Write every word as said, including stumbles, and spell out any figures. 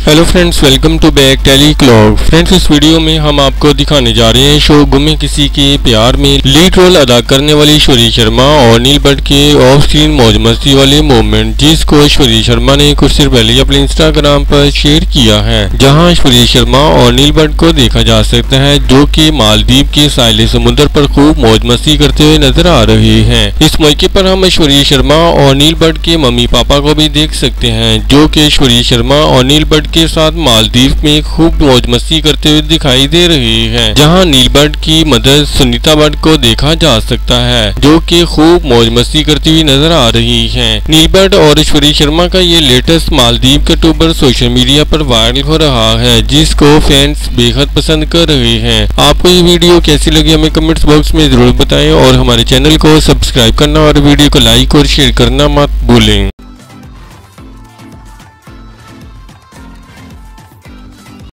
Hello friends, welcome to back tele clog. Friends, इस video में हम आपको दिखाने जा रहे हैं शो गुमे किसी के प्यार में लीड रोल अदा करने वाली ऐश्वर्या शर्मा और नील भट्ट के ऑफ स्क्रीन मौज मस्ती वाले मोमेंट, जिसको ऐश्वर्या शर्मा ने कुछ देर पहले अपने इंस्टाग्राम पर शेयर किया है, जहां ऐश्वर्या शर्मा और नील भट्ट को देखा जा सकता है जो कि मालदीव के साहिल समुद्र पर खूब मौज मस्ती करते हुए नजर आ रहे हैं। इस मौके पर हम ऐश्वर्या शर्मा और नील भट्ट के मम्मी पापा को भी देख सकते हैं, जो कि ऐश्वर्या शर्मा और नील भट्ट के साथ मालदीव में खूब मौज मस्ती करते हुए दिखाई दे रही है। जहां नील भट्ट की मदर सुनीता भट्ट को देखा जा सकता है, जो कि खूब मौज मस्ती करती हुई नजर आ रही है। नील भट्ट और ऐश्वर्या शर्मा का ये लेटेस्ट मालदीव का टूबर सोशल मीडिया पर वायरल हो रहा है, जिसको फैंस बेहद पसंद कर रहे हैं। आपको ये वीडियो कैसी लगी हमें कमेंट्स बॉक्स में जरूर बताएं और हमारे चैनल को सब्सक्राइब करना और वीडियो को लाइक और शेयर करना मत भूलें।